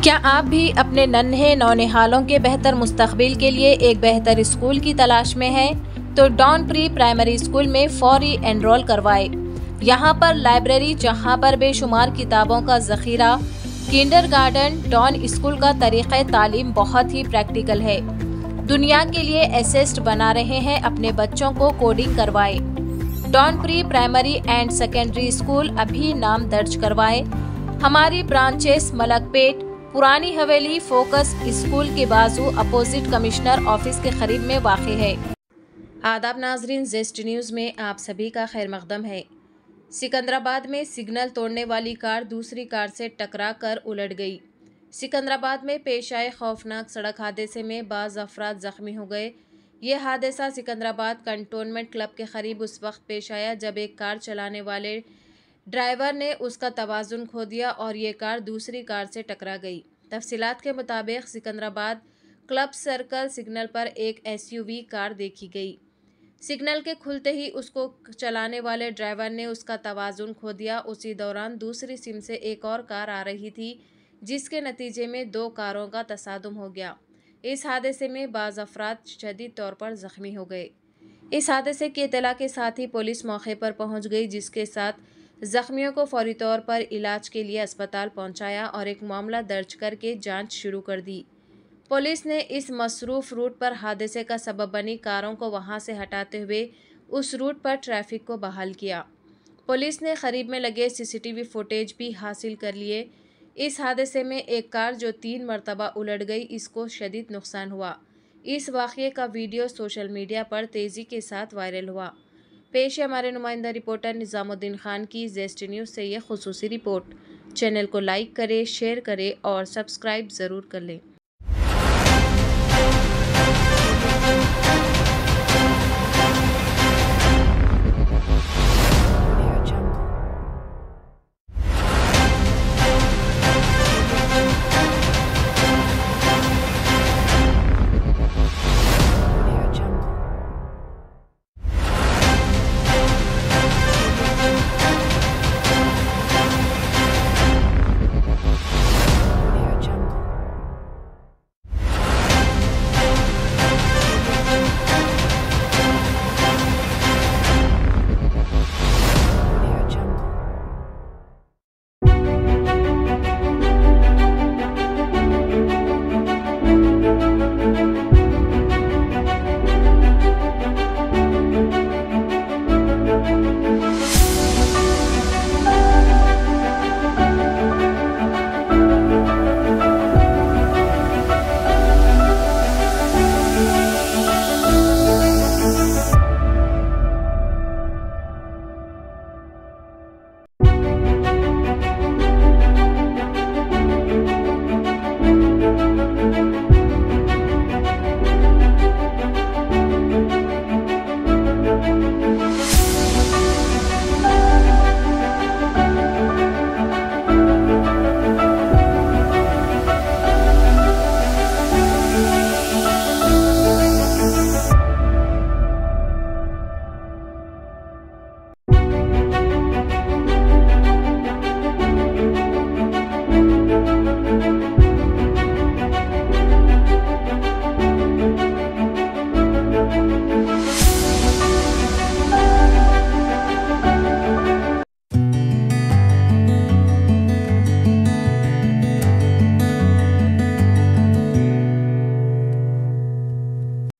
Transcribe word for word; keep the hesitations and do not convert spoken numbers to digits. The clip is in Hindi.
क्या आप भी अपने नन्हे नौनिहालों के बेहतर मुस्तकबिल के लिए एक बेहतर स्कूल की तलाश में हैं? तो डॉन प्री प्राइमरी स्कूल में फौरी एनरोल करवाएं। यहाँ पर लाइब्रेरी, जहाँ पर बेशुमार किताबों का जखीरा, किंडरगार्टन, डॉन स्कूल का तरीक़े तालीम बहुत ही प्रैक्टिकल है। दुनिया के लिए एसेस्ट बना रहे हैं, अपने बच्चों को कोडिंग करवाएं। Don pre primary and secondary school अभी नाम दर्ज करवाएं। हमारी ब्रांचेस मलकपेट, पुरानी हवेली, फोकस स्कूल के बाजू अपोजिट कमिश्नर ऑफिस के करीब में वाक़ है। आदाब नाजरीन, ज़ेस्ट न्यूज़ में आप सभी का खैर मकदम है। सिकंदराबाद में सिग्नल तोड़ने वाली कार दूसरी कार से टकरा कर उलट गई। सिकंदराबाद में पेश आए खौफनाक सड़क हादसे में बाज़ अफराद ज़ख्मी हो गए। ये हादसा सिकंदराबाद कंटोनमेंट क्लब के करीब उस वक्त पेश आया जब एक कार चलाने वाले ड्राइवर ने उसका तवाज़ुन खो दिया और ये कार दूसरी कार से टकरा गई। तफसीलात के मुताबिक सिकंदराबाद क्लब सर्कल सिग्नल पर एक एसयूवी कार देखी गई। सिग्नल के खुलते ही उसको चलाने वाले ड्राइवर ने उसका तवाज़ुन खो दिया। उसी दौरान दूसरी सिम से एक और कार आ रही थी, जिसके नतीजे में दो कारों का तसादुम हो गया। इस हादसे में बाज़ अफराद शदीद तौर पर ज़ख्मी हो गए। इस हादसे की इत्तला के साथ ही पुलिस मौके पर पहुंच गई, जिसके साथ ज़ख्मियों को फौरी तौर पर इलाज के लिए अस्पताल पहुंचाया और एक मामला दर्ज करके जांच शुरू कर दी। पुलिस ने इस मसरूफ़ रूट पर हादसे का सबब बनी कारों को वहां से हटाते हुए उस रूट पर ट्रैफिक को बहाल किया। पुलिस ने करीब में लगे सीसीटीवी फुटेज भी हासिल कर लिए। इस हादसे में एक कार जो तीन मरतबा उलट गई, इसको शदीद नुकसान हुआ। इस वाक़ये का वीडियो सोशल मीडिया पर तेज़ी के साथ वायरल हुआ। पेश है हमारे नुमाइंदा रिपोर्टर निज़ामुद्दीन खान की ज़ेस्ट न्यूज़ से यह खुसूसी रिपोर्ट। चैनल को लाइक करें, शेयर करें और सब्सक्राइब ज़रूर कर लें।